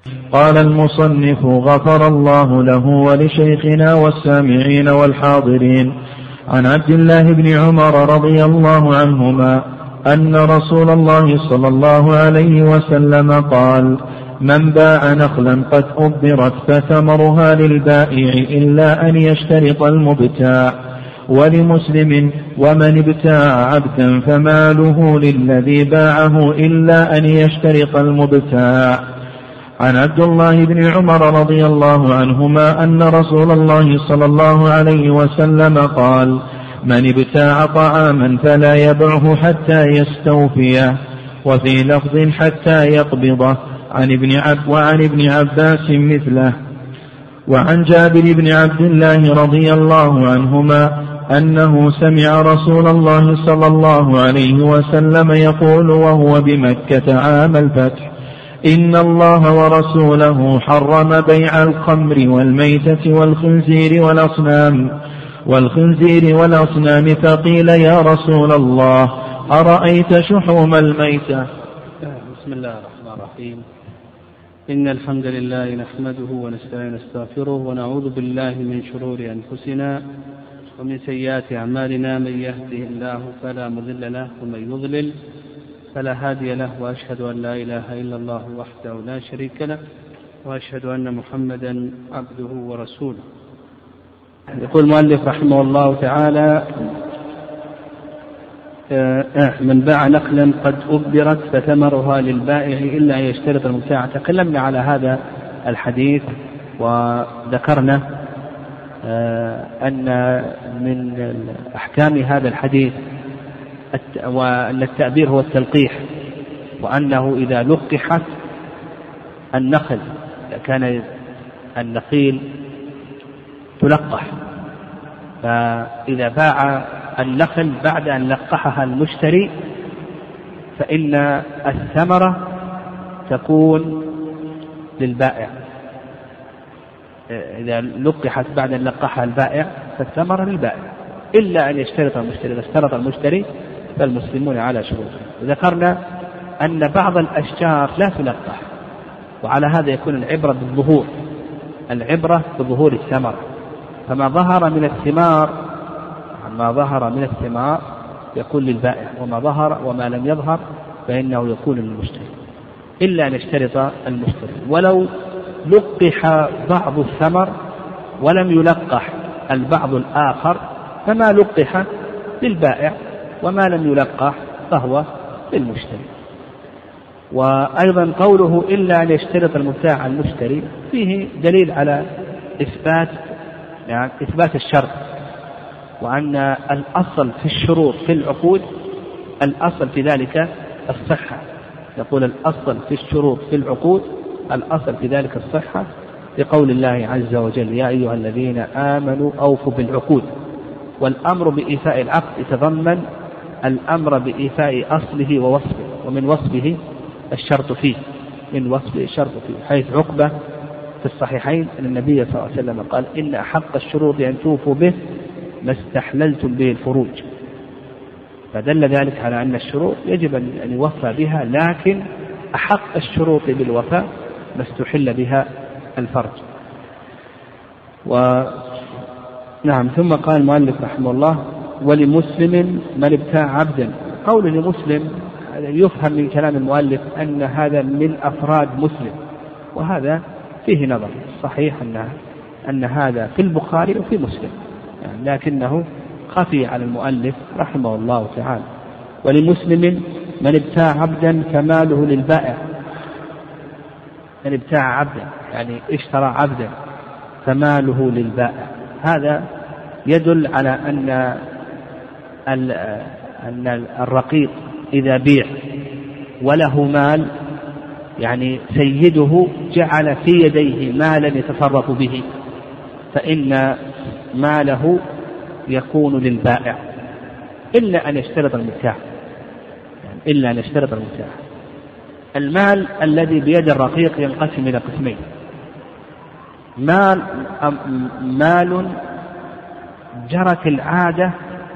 قال المصنف غفر الله له ولشيخنا والسامعين والحاضرين. عن عبد الله بن عمر رضي الله عنهما أن رسول الله صلى الله عليه وسلم قال: من باع نخلا قد أبرت فثمرها للبائع إلا أن يشترط المبتاع. ولمسلم: ومن ابتاع عبدا فماله للذي باعه إلا أن يشترط المبتاع. عن عبد الله بن عمر رضي الله عنهما أن رسول الله صلى الله عليه وسلم قال: من ابتاع طعاما فلا يبعه حتى يستوفيه. وفي لفظ حتى يقبضه. وعن ابن عباس مثله. وعن جابر بن عبد الله رضي الله عنهما أنه سمع رسول الله صلى الله عليه وسلم يقول وهو بمكة عام الفتح: إن الله ورسوله حرم بيع الخمر والميتة والخنزير والأصنام. فقيل: يا رسول الله أرأيت شحوم الميتة؟ بسم الله الرحمن الرحيم. إن الحمد لله نحمده ونستعينه ونستغفره ونعوذ بالله من شرور أنفسنا ومن سيئات أعمالنا. من يهده الله فلا مضل له ومن يضلل فلا هادي له. وأشهد أن لا إله إلا الله وحده لا شريك له وأشهد أن محمدا عبده ورسوله. يقول المؤلف رحمه الله تعالى: من باع نخلا قد أبرت فثمرها للبائع إلا أن يشترط المبتاع. تكلمنا على هذا الحديث وذكرنا أن من أحكام هذا الحديث وأن التأبير هو التلقيح، وأنه إذا لقحت النخل، كان النخيل تلقح، فإذا باع النخل بعد أن لقحها المشتري فإن الثمرة تكون للبائع. إذا لقحت بعد أن لقحها البائع فالثمرة للبائع إلا أن يشترط المشتري. إذا اشترط المشتري فالمسلمون على شروطه. وذكرنا أن بعض الأشجار لا تلقح، وعلى هذا يكون العبرة بظهور الثمرة. فما ظهر من الثمار يكون للبائع، وما لم يظهر فإنه يكون للمشتري إلا أن يشترط المشتري. ولو لقح بعض الثمر ولم يلقح البعض الآخر فما لقح للبائع، وما لم يلقح فهو للمشتري. وأيضا قوله إلا أن يشترط المبتاع المشتري فيه دليل على إثبات الشرط، وأن الأصل في الشروط في العقود الأصل في ذلك الصحة. يقول الأصل في الشروط في العقود الأصل في ذلك الصحة، لقول الله عز وجل: يا أيها الذين آمنوا أوفوا بالعقود. والأمر بإيفاء العقد يتضمن الأمر بإيفاء أصله ووصفه، ومن وصفه الشرط فيه، حيث عقبة في الصحيحين أن النبي صلى الله عليه وسلم قال: إن أحق الشروط أن توفوا به ما استحللتم به الفروج. فدل ذلك على أن الشروط يجب أن يوفى بها، لكن أحق الشروط بالوفاء ما استحل بها الفرج. نعم. ثم قال المؤلف رحمه الله: ولمسلم من ابتاع عبدا. قول لمسلم يفهم من كلام المؤلف أن هذا من أفراد مسلم، وهذا فيه نظر. صحيح أن هذا في البخاري وفي مسلم، لكنه خفي على المؤلف رحمه الله تعالى. ولمسلم من ابتاع عبدا فماله للبائع. من ابتاع عبدا يعني اشترى عبدا فماله للبائع. هذا يدل على أن الرقيق إذا بيع وله مال، يعني سيده جعل في يديه مالا يتصرف به، فإن ماله يكون للبائع إلا أن يشترط المبتاع. المال الذي بيد الرقيق ينقسم إلى قسمين: مال جرت العادة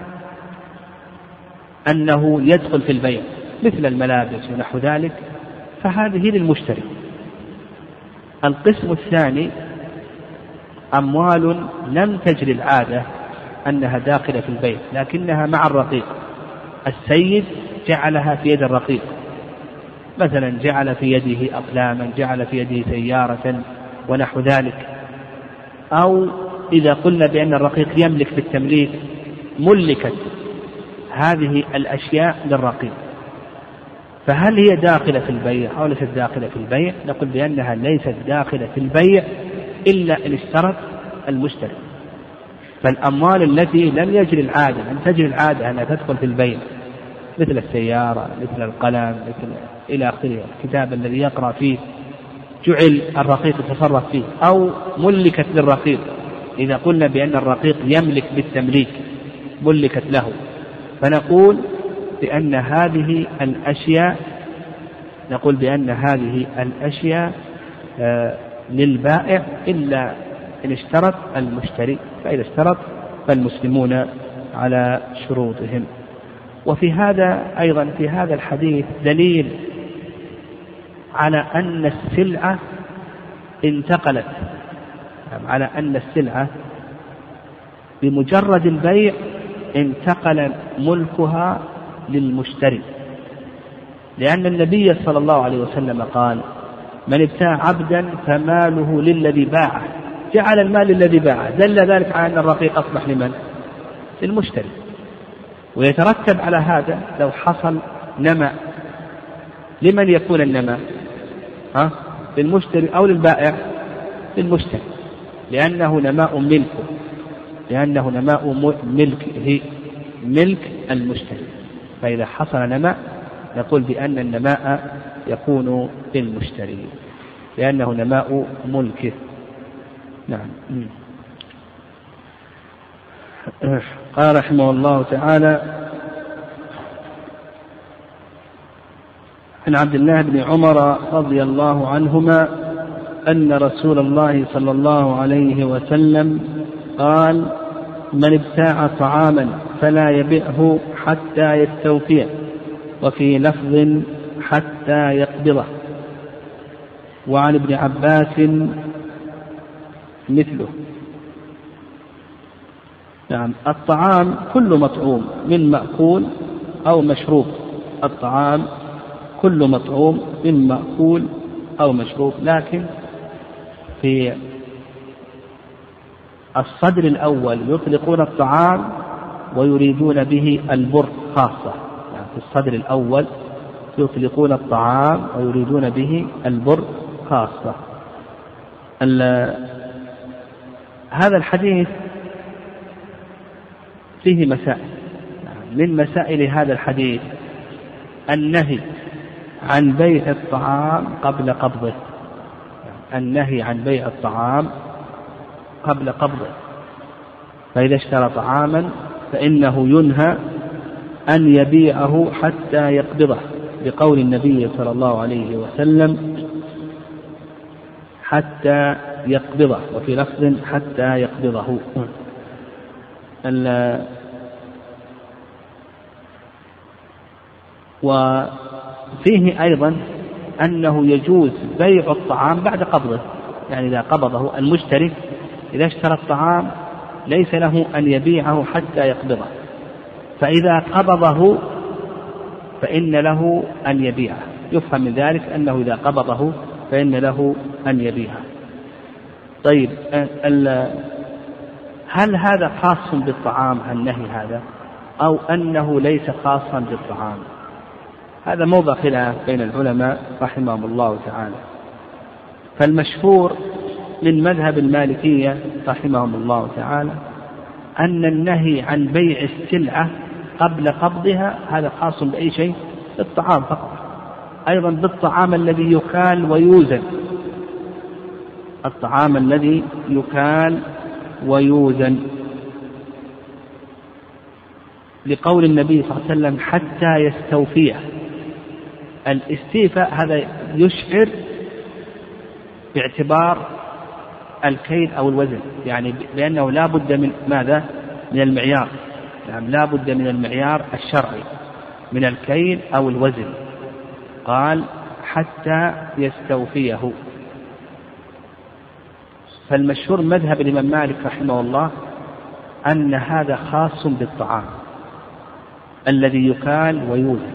أنه يدخل في البيع مثل الملابس ونحو ذلك، فهذه للمشتري. القسم الثاني أموال لم تجري العادة أنها داخلة في البيع لكنها مع الرقيق، السيد جعلها في يد الرقيق، مثلا جعل في يده أقلاما، جعل في يده سيارة ونحو ذلك، أو إذا قلنا بأن الرقيق يملك بالتمليك ملكت هذه الأشياء للرقيق، فهل هي داخلة في البيع أو ليست داخلة في البيع؟ نقول بأنها ليست داخلة في البيع إلا إن اشترط المشتري. فالأموال التي لم يجري العادة، لم تجري العادة أنها تدخل في البيع، مثل السيارة، مثل القلم، مثل إلى آخره، الكتاب الذي يقرأ فيه جعل الرقيق يتصرف فيه، أو ملكت للرقيق، إذا قلنا بأن الرقيق يملك بالتمليك ملكت له، فنقول بأن هذه الأشياء للبائع إلا إن اشترط المشتري، فإذا اشترط فالمسلمون على شروطهم. وفي هذا أيضا في هذا الحديث دليل على أن السلعة انتقلت، على أن السلعة بمجرد البيع انتقل ملكها للمشتري، لأن النبي صلى الله عليه وسلم قال: من ابتاع عبدا فماله للذي باعه، جعل المال للذي باعه، دل ذلك على أن الرقيق أصبح لمن؟ للمشتري. ويترتب على هذا لو حصل نماء، لمن يكون النماء؟ للمشتري أو للبائع؟ للمشتري، لأنه نماء ملكه، لأنه نماء ملكه، ملك المشتري. فإذا حصل نماء نقول بأن النماء يكون للمشتري لأنه نماء ملكه. نعم. قال رحمه الله تعالى: عن عبد الله بن عمر رضي الله عنهما أن رسول الله صلى الله عليه وسلم قال: من ابتاع طعاما فلا يبيعه حتى يستوفيه، وفي لفظ حتى يقبضه. وعن ابن عباس مثله. نعم. الطعام كل مطعوم من مأكول أو مشروب، الطعام كل مطعوم من مأكول أو مشروب، لكن في الصدر الأول يطلقون الطعام ويريدون به البر خاصة، يعني في الصدر الأول يطلقون الطعام ويريدون به البر خاصة. هذا الحديث فيه مسائل. من مسائل هذا الحديث النهي عن بيع الطعام قبل قبضه، النهي عن بيع الطعام قبل قبضه، فإذا اشترى طعاما فإنه ينهى أن يبيعه حتى يقبضه، بقول النبي صلى الله عليه وسلم: حتى يقبضه، وفي لفظ حتى يقبضه. وفيه أيضا أنه يجوز بيع الطعام بعد قبضه، يعني إذا قبضه المشتري، إذا اشترى الطعام ليس له أن يبيعه حتى يقبضه، فإذا قبضه فإن له أن يبيعه. يفهم من ذلك أنه إذا قبضه فإن له أن يبيعه. طيب، هل هذا خاص بالطعام النهي هذا، أو أنه ليس خاصا بالطعام؟ هذا موضع خلاف بين العلماء رحمهم الله تعالى. فالمشهور من مذهب المالكية رحمهم الله تعالى أن النهي عن بيع السلعة قبل قبضها هذا خاص بأي شيء؟ بالطعام فقط، أيضا بالطعام الذي يكال ويوزن، الطعام الذي يكال ويوزن، لقول النبي صلى الله عليه وسلم: حتى يستوفيه. الاستيفاء هذا يشعر باعتبار الكيل أو الوزن، يعني لأنه لا بد من ماذا؟ من المعيار، يعني لا بد من المعيار الشرعي من الكيل أو الوزن. قال: حتى يستوفيه. فالمشهور مذهب الإمام مالك رحمه الله أن هذا خاص بالطعام الذي يكال ويوزن،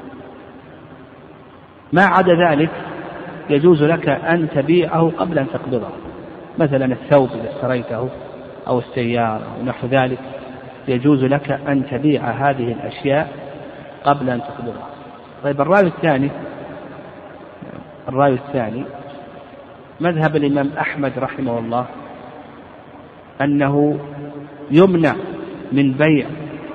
ما عدا ذلك يجوز لك أن تبيعه قبل أن تقبضه، مثلا الثوب إذا اشتريته أو السيارة ونحو ذلك يجوز لك أن تبيع هذه الأشياء قبل أن تقبضها. طيب الرأي الثاني مذهب الإمام أحمد رحمه الله أنه يمنع من بيع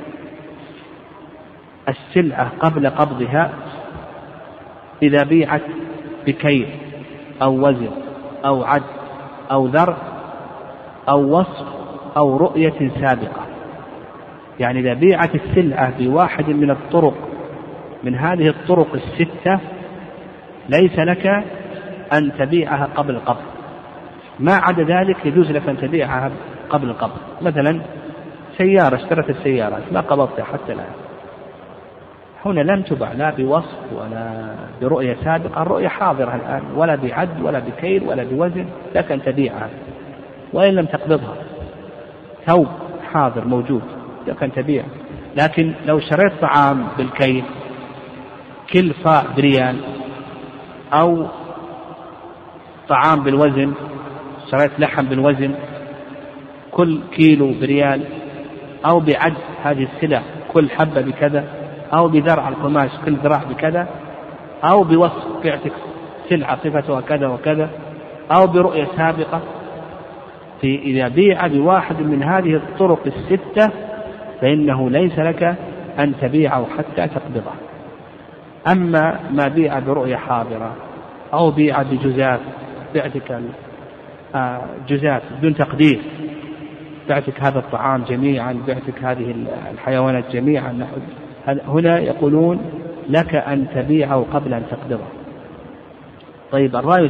السلعة قبل قبضها إذا بيعت بكيل أو وزن أو عد أو ذر أو وصف أو رؤية سابقة. يعني إذا بيعت السلعة بواحد من الطرق من هذه الطرق الستة ليس لك أن تبيعها قبل القبض، ما عدا ذلك يجوز لك أن تبيعها قبل القبض. مثلا سيارة، اشترت السيارة ما قبضتها حتى الآن، هنا لم تباع لا بوصف ولا برؤية سابقة، الرؤية حاضرة الآن، ولا بعد ولا بكيل ولا بوزن، لك أن تبيعها وإن لم تقبضها. ثوب حاضر موجود لك أن تبيع. لكن لو شريت طعام بالكيل، كل صاع بريال، أو طعام بالوزن، شريت لحم بالوزن كل كيلو بريال، أو بعد هذه السلع كل حبة بكذا، أو بذرع القماش كل ذراع بكذا، أو بوصف بعتك سلعة صفتها كذا وكذا، أو برؤية سابقة، إذا بيع بواحد من هذه الطرق الستة فإنه ليس لك أن تبيعه حتى تقبضه. أما ما بيع برؤية حاضرة أو بيع بجزاف، بعتك جزاف بدون تقدير، بعتك هذا الطعام جميعا، بعتك هذه الحيوانات جميعا، هنا يقولون لك أن تبيعه قبل أن تقبضه. طيب الرأي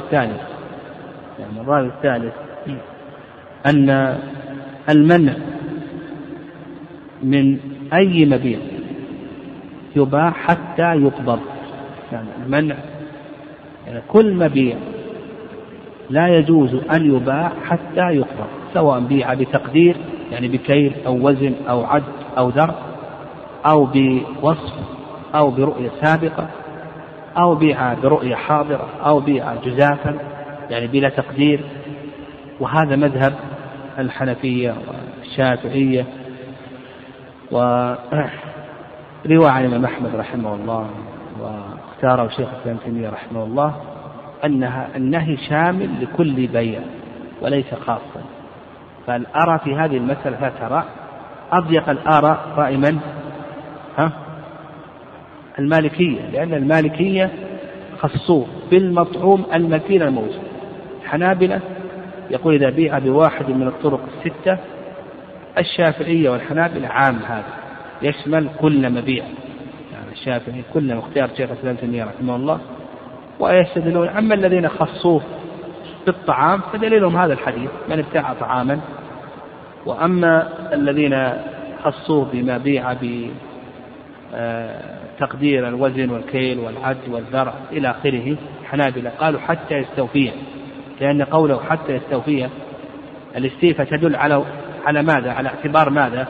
الثالث أن المنع من أي مبيع يباع حتى يقبض، يعني المنع يعني كل مبيع لا يجوز أن يباع حتى يقبض، سواء بيع بتقدير يعني بكيل أو وزن أو عد أو ذر، أو بوصف أو برؤية سابقة، أو بيع برؤية حاضرة، أو بيع جزافا يعني بلا تقدير. وهذا مذهب الحنفية والشافعية، ورواية عن الإمام أحمد رحمه الله واختاره شيخ الإسلام ابن تيمية رحمه الله النهي شامل لكل بيع وليس خاصا. فالأرى في هذه المسألة ترى أضيق الآراء رأي من؟ المالكية، لأن المالكية خصوه بالمطعوم المكين الموزون. الحنابلة يقول إذا بيع بواحد من الطرق الستة. الشافعية والحنابلة عام، هذا يشمل كل مبيع، يعني الشافعي كل مختار شيخ الإسلام ابن تيمية رحمه الله ويستدلون. أما الذين خصوه بالطعام فدليلهم هذا الحديث من ابتاع طعاما. وأما الذين خصوه بما بيع بتقدير الوزن والكيل والعد والذرع إلى آخره، حنابلة قالوا حتى يستوفيه، لأن قوله حتى يستوفيه الاستيفاء تدل على ماذا؟ على اعتبار ماذا؟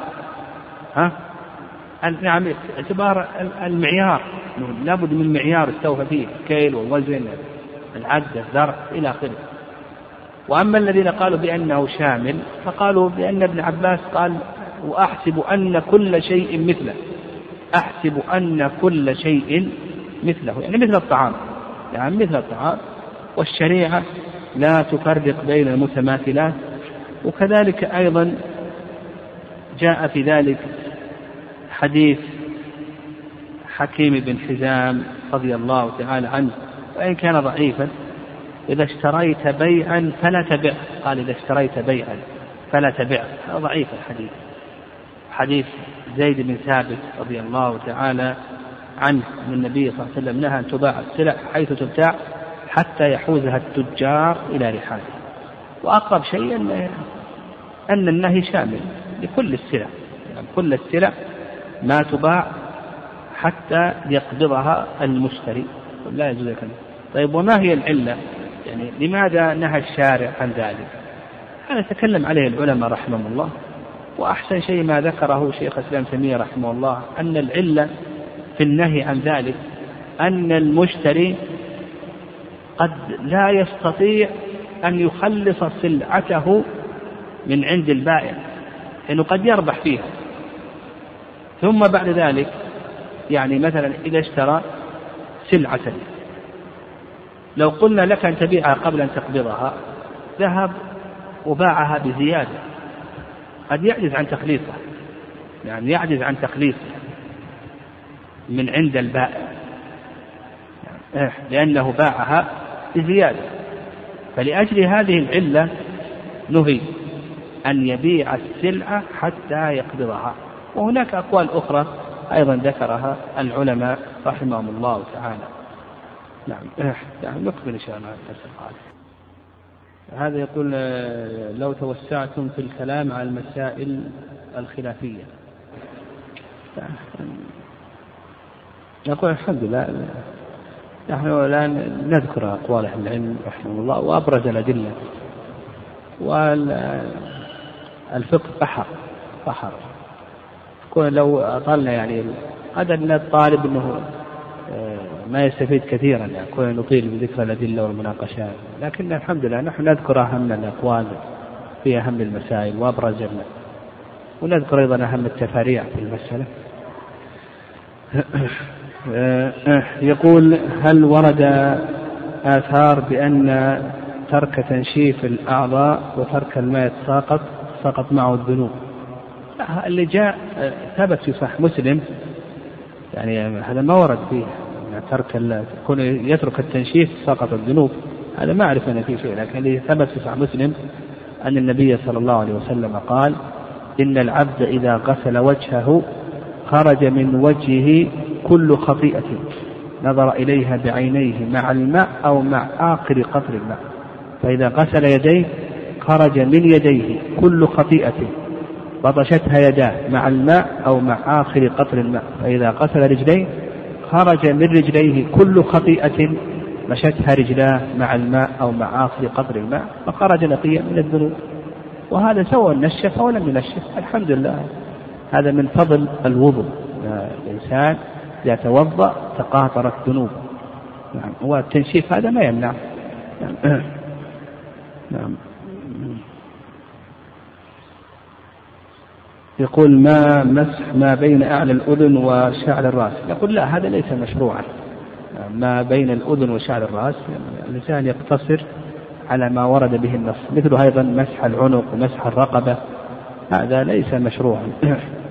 نعم، اعتبار المعيار، لابد من معيار استوفى فيه الكيل والوزن العد الذرع إلى آخره. وأما الذين قالوا بأنه شامل فقالوا بأن ابن عباس قال وأحسب أن كل شيء مثله، أحسب أن كل شيء مثله، يعني مثل الطعام، يعني مثل الطعام، والشريعة لا تفرق بين المتماثلات. وكذلك أيضا جاء في ذلك حديث حكيم بن حزام رضي الله تعالى عنه، وإن كان ضعيفا: إذا اشتريت بيعا فلا تبع. قال إذا اشتريت بيعا فلا تبع، هذا ضعيف الحديث. حديث زيد بن ثابت رضي الله تعالى عنه أن النبي صلى الله عليه وسلم نهى أن تباع السلع حيث تبتاع حتى يحوزها التجار إلى رحاله. وأقرب شيء أن النهي شامل لكل السلع، يعني كل السلع ما تباع حتى يقبضها المشتري، لا يجوز ذلك. طيب وما هي العلة؟ يعني لماذا نهى الشارع عن ذلك؟ هذا تكلم عليه العلماء رحمهم الله. وأحسن شيء ما ذكره شيخ الإسلام تيمية رحمه الله أن العلة في النهي عن ذلك أن المشتري قد لا يستطيع أن يخلص سلعته من عند البائع، لأنه قد يربح فيها، ثم بعد ذلك يعني مثلا إذا اشترى سلعة لو قلنا لك أن تبيعها قبل أن تقبضها، ذهب وباعها بزيادة، قد يعجز عن تخليصها، يعني يعجز عن تخليصها من عند البائع لأنه باعها بزيادة. فلأجل هذه العلة نهي أن يبيع السلعة حتى يقبضها. وهناك أقوال أخرى أيضا ذكرها العلماء رحمهم الله تعالى. نعم نكمل إن شاء الله الدرس القادم. هذا يقول لو توسعتم في الكلام على المسائل الخلافية. نقول الحمد لله نحن الآن نذكر أقوال أهل العلم رحمه الله وأبرز الأدلة، والفقه بحر لو أطلنا يعني هذا الطالب أنه ما يستفيد كثيرا، يعني نطيل بذكر الأدلة والمناقشات، لكن الحمد لله نحن نذكر أهم الأقوال في أهم المسائل وأبرز ونذكر أيضا أهم التفاريع في المسألة. يقول هل ورد آثار بأن ترك تنشيف الأعضاء وترك الماء سقط معه الذنوب؟ اللي جاء ثبت في صحيح مسلم، يعني هذا ما ورد فيه ترك كون يترك التنشيف سقط الذنوب، هذا ما أعرف أن فيه شيء، لكن اللي ثبت في صحيح مسلم أن النبي صلى الله عليه وسلم قال إن العبد إذا غسل وجهه خرج من وجهه كل خطيئة نظر إليها بعينيه مع الماء أو مع آخر قطر الماء، فإذا غسل يديه خرج من يديه كل خطيئة بطشتها يداه مع الماء أو مع آخر قطر الماء، فإذا غسل رجليه خرج من رجليه كل خطيئة مشتها رجلاه مع الماء أو مع آخر قطر الماء، فخرج نقيا من الذنوب. وهذا سواء نشف أو لم ينشف، الحمد لله، هذا من فضل الوضوء. الإنسان إذا توضأ تقاطرت ذنوبه. نعم، والتنشيف هذا ما يمنع. نعم. يقول ما مسح ما بين أعلى الأذن وشعر الرأس؟ يقول لا، هذا ليس مشروعا. ما بين الأذن وشعر الرأس الإنسان يقتصر على ما ورد به النص، مثل أيضا مسح العنق ومسح الرقبة، هذا ليس مشروعا.